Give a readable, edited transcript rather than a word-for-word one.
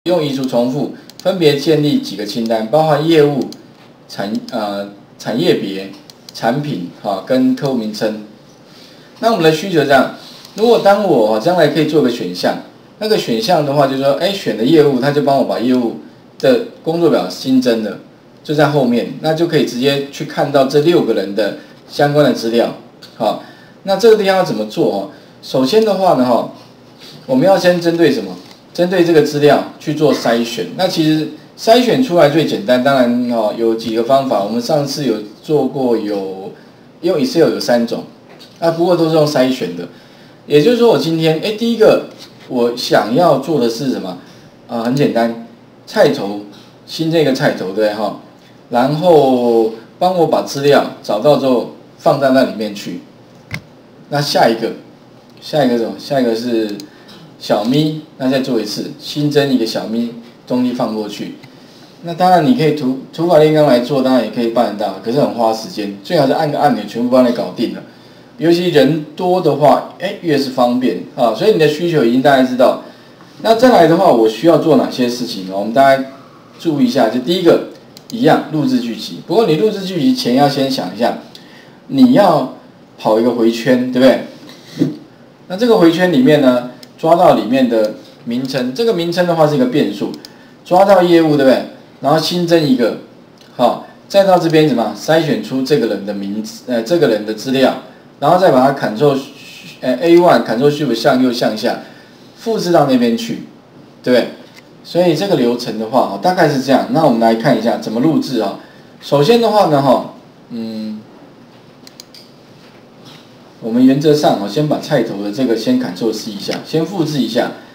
用移除重复，分别建立几个清单，包含业务、产业别、产品跟客户名称。那我们的需求这样，如果当我将来可以做个选项，那个选项的话就是说，选的业务，它就帮我把业务的工作表新增了，就在后面，那就可以直接去看到这6个人的相关的资料。好，那这个地方要怎么做？首先的话呢，我们要先针对什么？针对这个资料去做筛选。那其实筛选出来最简单，当然有几个方法。我们上次有做过，用 Excel 有3种，不过都是用筛选的。也就是说，我今天第一个我想要做的是什么？很简单，菜头新增一个菜头，对不对？然后帮我把资料找到之后放在那里面去。那下一个什么？下一个是小咪，那再做一次，新增一个小咪东西放过去。那当然你可以土法炼钢来做，当然也可以办得到，可是很花时间，最好是按个按钮全部帮你搞定了。尤其人多的话，越是方便啊。所以你的需求已经大概知道。那再来的话，我需要做哪些事情呢？我们大家注意一下，就第一个一样录制剧集。不过你录制剧集前要先想一下，你要跑一个回圈，对不对？那这个回圈里面呢，抓到里面的名称，这个名称的话是一个变数，抓到业务，对不对？然后新增一个，再到这边怎么筛选出这个人的名字，这个人的资料，然后再把它 Ctrl+A1 向右向下复制到那边去，对不对？所以这个流程的话，大概是这样。那我们来看一下怎么录制啊。首先的话呢，我们原则上先把菜头的这个先 Ctrl+C 一下，先复制一下。